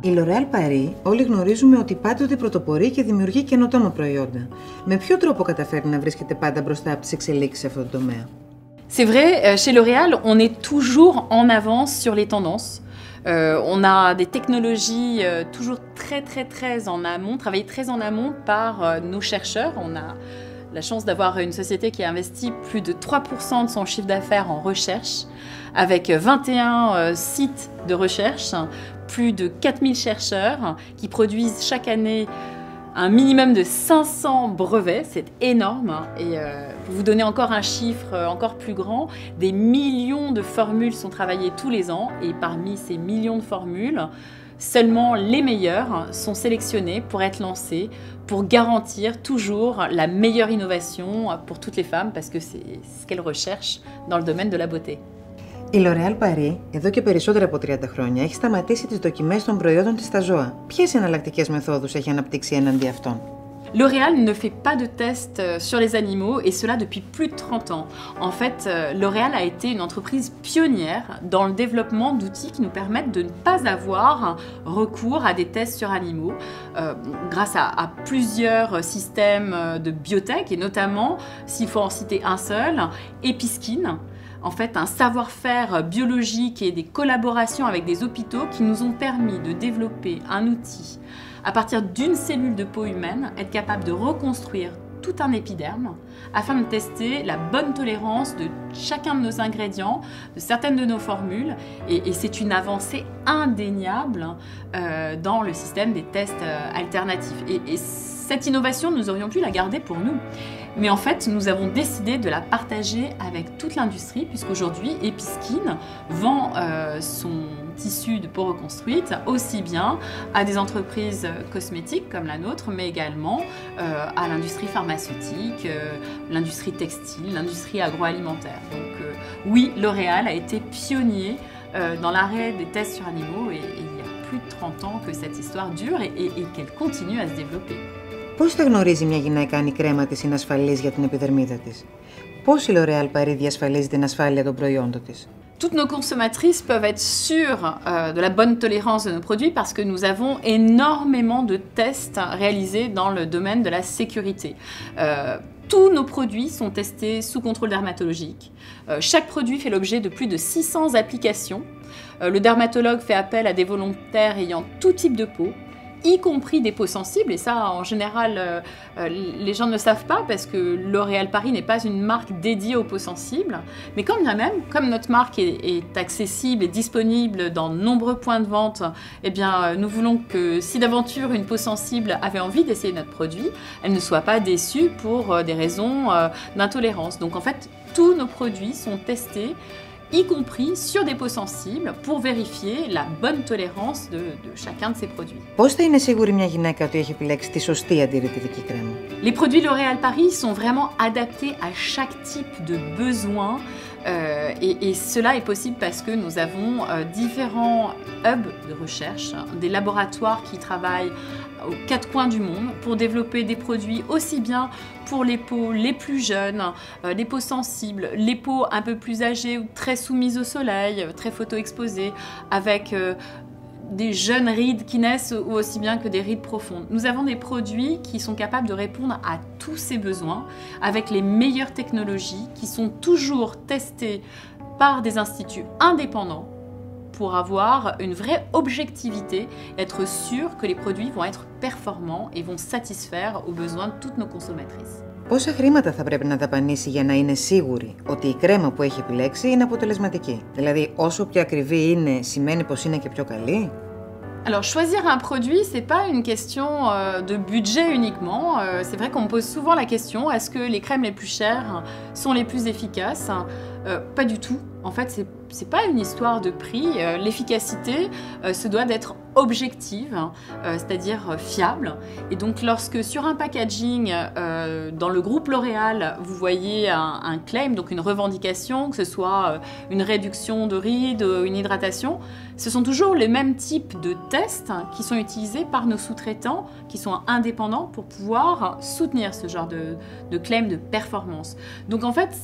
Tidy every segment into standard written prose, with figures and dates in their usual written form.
Η L'Oréal Paris όλοι γνωρίζουμε ότι πάντοτε πρωτοπορεί και δημιουργεί καινοτόμα προϊόντα. Με ποιο τρόπο καταφέρει να βρίσκεται πάντα μπροστά από τις εξελίξεις σε αυτό το τομέα? C'est vrai, chez L'Oréal, on est toujours en avance sur les tendances. On a des technologies toujours très en amont, travaillées très en amont par nos chercheurs. On a la chance d'avoir une société qui a investi plus de 3% de son chiffre d'affaires en recherche, avec 21 sites de recherche, plus de 4000 chercheurs qui produisent chaque année un minimum de 500 brevets, c'est énorme. Et pour vous donner encore un chiffre encore plus grand, des millions de formules sont travaillées tous les ans et parmi ces millions de formules, seulement les meilleures sont sélectionnées pour être lancées, pour garantir toujours la meilleure innovation pour toutes les femmes parce que c'est ce qu'elles recherchent dans le domaine de la beauté. Η L'Oréal Paris, εδώ και περισσότερα από 30 χρόνια, έχει σταματήσει τις δοκιμές των προϊόντων της στα ζώα. Ποιες εναλλακτικές μεθόδους έχει αναπτύξει έναντι αυτών? L'Oréal ne fait pas de tests sur les animaux et cela depuis plus de 30 ans. En fait, L'Oréal a été une entreprise pionnière dans le développement d'outils qui nous permettent de ne pas avoir recours à des tests sur animaux grâce à plusieurs systèmes de biotech et notamment, s'il faut en citer un seul, Episkin. En fait, un savoir-faire biologique et des collaborations avec des hôpitaux qui nous ont permis de développer un outil à partir d'une cellule de peau humaine, être capable de reconstruire tout un épiderme afin de tester la bonne tolérance de chacun de nos ingrédients, de certaines de nos formules. Et c'est une avancée indéniable dans le système des tests alternatifs. Et cette innovation, nous aurions pu la garder pour nous. Mais en fait, nous avons décidé de la partager avec toute l'industrie, puisqu'aujourd'hui, Episkin vend son tissu de peau reconstruite aussi bien à des entreprises cosmétiques comme la nôtre, mais également à l'industrie pharmaceutique, l'industrie textile, l'industrie agroalimentaire. Donc oui, L'Oréal a été pionnier dans l'arrêt des tests sur animaux et il y a plus de 30 ans que cette histoire dure et qu'elle continue à se développer. Πώς θα γνωρίζει μια γυναίκα αν η κρέμα της είναι ασφαλής για την επιδερμίδα της? Πώς η L'Oréal Paris διασφαλίζει την ασφάλεια των προϊόντων της? Toutes nos consommatrices peuvent être sûres de la bonne tolérance de nos produits parce que nous avons énormément de tests réalisés dans le domaine de la sécurité. Tous nos produits sont testés sous contrôle dermatologique. Chaque produit fait l'objet de plus de 600 applications. Le dermatologue fait appel à des volontaires ayant tout type de peau, y compris des peaux sensibles, et ça en général les gens ne le savent pas parce que L'Oréal Paris n'est pas une marque dédiée aux peaux sensibles, mais quand bien même, comme notre marque est accessible et disponible dans de nombreux points de vente, eh bien nous voulons que si d'aventure une peau sensible avait envie d'essayer notre produit, elle ne soit pas déçue pour des raisons d'intolérance. Donc en fait, tous nos produits sont testés y compris sur des peaux sensibles, pour vérifier la bonne tolérance de chacun de ces produits. Πώς θα είναι σίγουρη μια γυναίκα ότι έχει επιλέξει τη σωστή αντιρρητική κρέμα? Les produits L'Oréal Paris sont vraiment adaptés à chaque type de besoin et cela est possible parce que nous avons différents hubs de recherche, des laboratoires qui travaillent aux quatre coins du monde pour développer des produits aussi bien pour les peaux les plus jeunes, les peaux sensibles, les peaux un peu plus âgées ou très soumises au soleil, très photo-exposées, avec des jeunes rides qui naissent ou aussi bien que des rides profondes. Nous avons des produits qui sont capables de répondre à tous ces besoins avec les meilleures technologies qui sont toujours testées par des instituts indépendants pour avoir une vraie objectivité, être sûr que les produits vont être performants et vont satisfaire aux besoins de toutes nos consommatrices. Πόσα χρήματα θα πρέπει να δαπανίσει για να είναι σίγουρη ότι η κρέμα που έχει επιλέξει είναι αποτελεσματική? Δηλαδή, όσο πιο ακριβή είναι, σημαίνει πως είναι και πιο καλή? Alors, choisir un produit, c'est pas une question de budget uniquement. C'est vrai qu'on me pose souvent la question, est-ce que les crèmes les plus chères sont les plus efficaces? Pas du tout. En fait, c'est pas une histoire de prix. L'efficacité se doit d'être objective, c'est-à-dire fiable. Et donc, lorsque sur un packaging, dans le groupe L'Oréal, vous voyez un claim, donc une revendication, que ce soit une réduction de rides, une hydratation, ce sont toujours les mêmes types de tests qui sont utilisés par nos sous-traitants, qui sont indépendants pour pouvoir soutenir ce genre de claim de performance. Donc, en fait,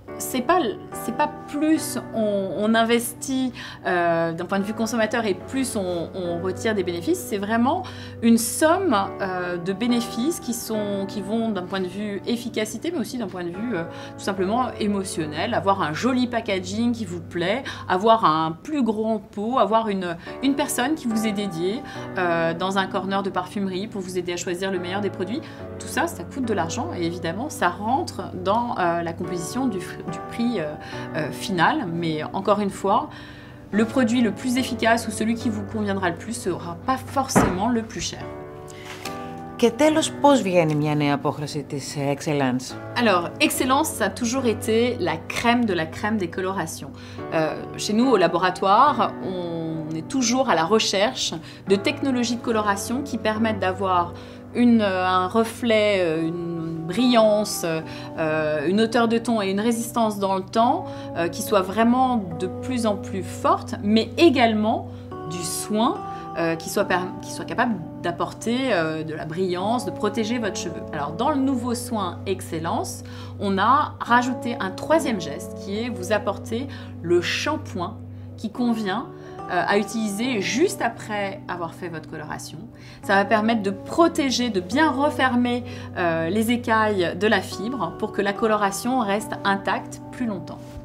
c'est pas plus on investit d'un point de vue consommateur et plus on retire des bénéfices, c'est vraiment une somme de bénéfices qui vont d'un point de vue efficacité, mais aussi d'un point de vue tout simplement émotionnel. Avoir un joli packaging qui vous plaît, avoir un plus grand pot, avoir une personne qui vous est dédiée dans un corner de parfumerie pour vous aider à choisir le meilleur des produits. Tout ça, ça coûte de l'argent et évidemment, ça rentre dans la composition du prix final. Mais encore une fois, le produit le plus efficace ou celui qui vous conviendra le plus sera pas forcément le plus cher. Και τέλος, πώς βγαίνει μια νέα απόχρωση της Excellence? Alors, Excellence, ça a toujours été la crème de la crème des colorations. Chez nous, au laboratoire, on est toujours à la recherche de technologies de coloration qui permettent d'avoir un reflet, une brillance, une hauteur de ton et une résistance dans le temps qui soit vraiment de plus en plus forte, mais également du soin qui soit capable d'apporter de la brillance, de protéger votre cheveu. Alors dans le nouveau soin Excellence, on a rajouté un troisième geste qui est vous apporter le shampoing qui convient à utiliser juste après avoir fait votre coloration. Ça va permettre de protéger, de bien refermer les écailles de la fibre pour que la coloration reste intacte plus longtemps.